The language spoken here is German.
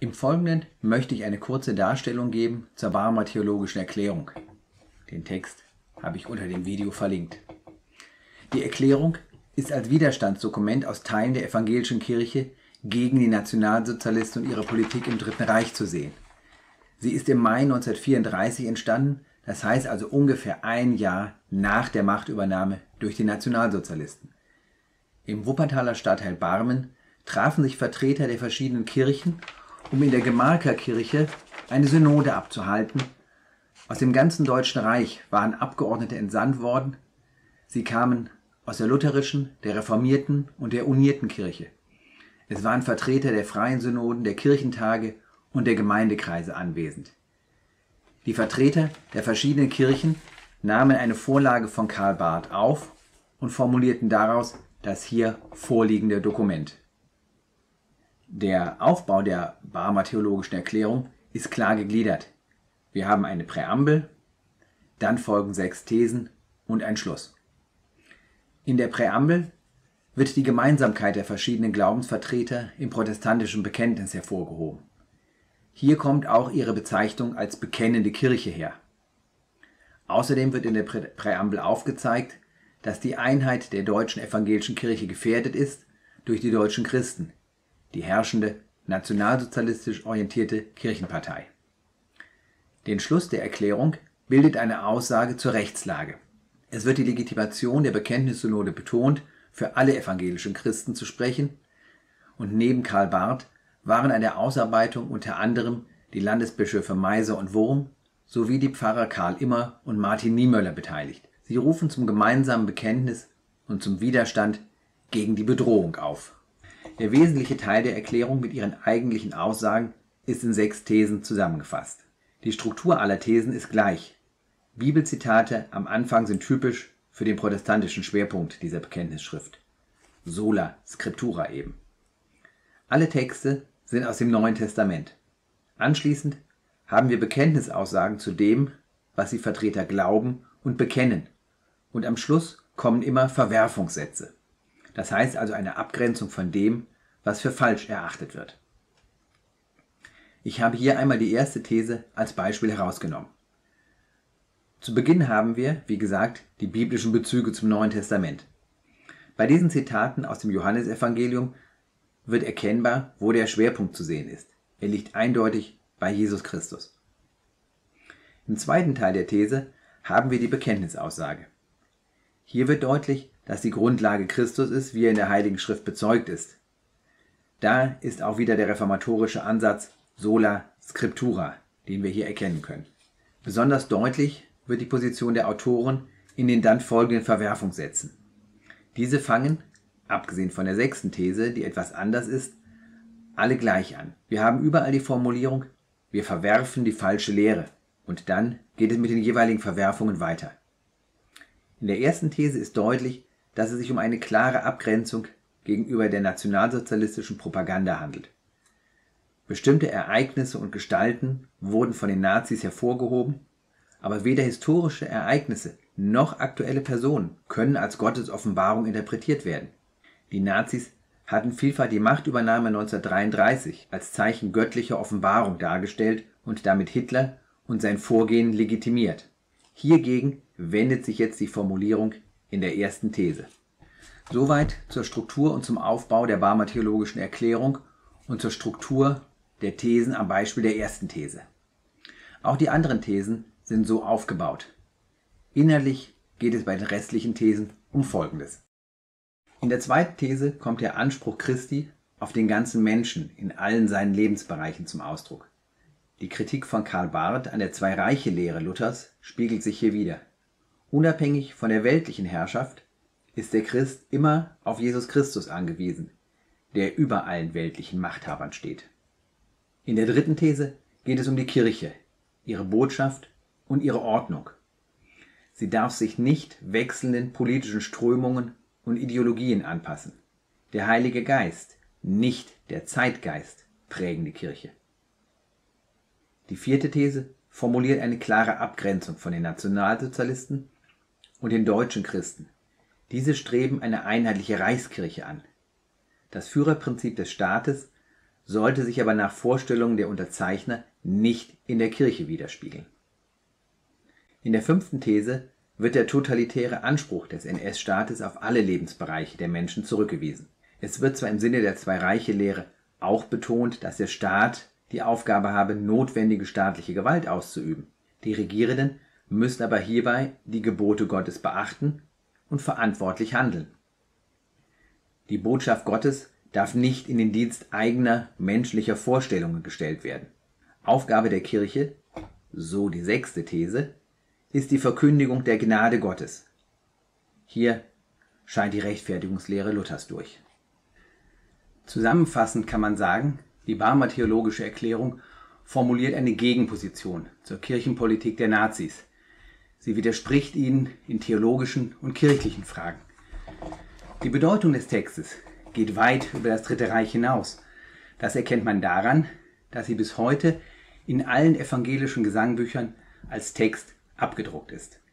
Im Folgenden möchte ich eine kurze Darstellung geben zur Barmer theologischen Erklärung. Den Text habe ich unter dem Video verlinkt. Die Erklärung ist als Widerstandsdokument aus Teilen der evangelischen Kirche gegen die Nationalsozialisten und ihre Politik im Dritten Reich zu sehen. Sie ist im Mai 1934 entstanden, das heißt also ungefähr ein Jahr nach der Machtübernahme durch die Nationalsozialisten. Im Wuppertaler Stadtteil Barmen trafen sich Vertreter der verschiedenen Kirchen, um in der Gemarkerkirche eine Synode abzuhalten. Aus dem ganzen Deutschen Reich waren Abgeordnete entsandt worden. Sie kamen aus der lutherischen, der reformierten und der unierten Kirche. Es waren Vertreter der freien Synoden, der Kirchentage und der Gemeindekreise anwesend. Die Vertreter der verschiedenen Kirchen nahmen eine Vorlage von Karl Barth auf und formulierten daraus das hier vorliegende Dokument. Der Aufbau der Barmer theologischen Erklärung ist klar gegliedert. Wir haben eine Präambel, dann folgen 6 Thesen und ein Schluss. In der Präambel wird die Gemeinsamkeit der verschiedenen Glaubensvertreter im protestantischen Bekenntnis hervorgehoben. Hier kommt auch ihre Bezeichnung als bekennende Kirche her. Außerdem wird in der Präambel aufgezeigt, dass die Einheit der deutschen evangelischen Kirche gefährdet ist durch die deutschen Christen, die herrschende, nationalsozialistisch orientierte Kirchenpartei. Den Schluss der Erklärung bildet eine Aussage zur Rechtslage. Es wird die Legitimation der Bekenntnissynode betont, für alle evangelischen Christen zu sprechen, und neben Karl Barth waren an der Ausarbeitung unter anderem die Landesbischöfe Meiser und Wurm sowie die Pfarrer Karl Immer und Martin Niemöller beteiligt. Sie rufen zum gemeinsamen Bekenntnis und zum Widerstand gegen die Bedrohung auf. Der wesentliche Teil der Erklärung mit ihren eigentlichen Aussagen ist in 6 Thesen zusammengefasst. Die Struktur aller Thesen ist gleich. Bibelzitate am Anfang sind typisch für den protestantischen Schwerpunkt dieser Bekenntnisschrift. Sola Scriptura eben. Alle Texte sind aus dem Neuen Testament. Anschließend haben wir Bekenntnisaussagen zu dem, was die Vertreter glauben und bekennen. Und am Schluss kommen immer Verwerfungssätze. Das heißt also eine Abgrenzung von dem, was für falsch erachtet wird. Ich habe hier einmal die erste These als Beispiel herausgenommen. Zu Beginn haben wir, wie gesagt, die biblischen Bezüge zum Neuen Testament. Bei diesen Zitaten aus dem Johannesevangelium wird erkennbar, wo der Schwerpunkt zu sehen ist. Er liegt eindeutig bei Jesus Christus. Im zweiten Teil der These haben wir die Bekenntnisaussage. Hier wird deutlich, dass die Grundlage Christus ist, wie er in der Heiligen Schrift bezeugt ist. Da ist auch wieder der reformatorische Ansatz Sola Scriptura, den wir hier erkennen können. Besonders deutlich wird die Position der Autoren in den dann folgenden Verwerfungssätzen. Diese fangen, abgesehen von der 6. These, die etwas anders ist, alle gleich an. Wir haben überall die Formulierung, wir verwerfen die falsche Lehre, und dann geht es mit den jeweiligen Verwerfungen weiter. In der ersten These ist deutlich, dass es sich um eine klare Abgrenzung gegenüber der nationalsozialistischen Propaganda handelt. Bestimmte Ereignisse und Gestalten wurden von den Nazis hervorgehoben, aber weder historische Ereignisse noch aktuelle Personen können als Gottes Offenbarung interpretiert werden. Die Nazis hatten vielfach die Machtübernahme 1933 als Zeichen göttlicher Offenbarung dargestellt und damit Hitler und sein Vorgehen legitimiert. Hiergegen wendet sich jetzt die Formulierung in der ersten These. Soweit zur Struktur und zum Aufbau der Barmer theologischen Erklärung und zur Struktur der Thesen am Beispiel der ersten These. Auch die anderen Thesen sind so aufgebaut. Inhaltlich geht es bei den restlichen Thesen um Folgendes. In der zweiten These kommt der Anspruch Christi auf den ganzen Menschen in allen seinen Lebensbereichen zum Ausdruck. Die Kritik von Karl Barth an der Zwei-Reiche-Lehre Luthers spiegelt sich hier wider. Unabhängig von der weltlichen Herrschaft ist der Christ immer auf Jesus Christus angewiesen, der über allen weltlichen Machthabern steht. In der dritten These geht es um die Kirche, ihre Botschaft und ihre Ordnung. Sie darf sich nicht wechselnden politischen Strömungen und Ideologien anpassen. Der Heilige Geist, nicht der Zeitgeist, prägen die Kirche. Die vierte These formuliert eine klare Abgrenzung von den Nationalsozialisten und den deutschen Christen. Diese streben eine einheitliche Reichskirche an. Das Führerprinzip des Staates sollte sich aber nach Vorstellungen der Unterzeichner nicht in der Kirche widerspiegeln. In der 5. These wird der totalitäre Anspruch des NS-Staates auf alle Lebensbereiche der Menschen zurückgewiesen. Es wird zwar im Sinne der Zwei-Reiche-Lehre auch betont, dass der Staat die Aufgabe habe, notwendige staatliche Gewalt auszuüben. Die Regierenden müssen aber hierbei die Gebote Gottes beachten und verantwortlich handeln. Die Botschaft Gottes darf nicht in den Dienst eigener menschlicher Vorstellungen gestellt werden. Aufgabe der Kirche, so die 6. These, ist die Verkündigung der Gnade Gottes. Hier scheint die Rechtfertigungslehre Luthers durch. Zusammenfassend kann man sagen, die Barmer Theologische Erklärung formuliert eine Gegenposition zur Kirchenpolitik der Nazis. Sie widerspricht ihnen in theologischen und kirchlichen Fragen. Die Bedeutung des Textes geht weit über das Dritte Reich hinaus. Das erkennt man daran, dass sie bis heute in allen evangelischen Gesangbüchern als Text abgedruckt ist.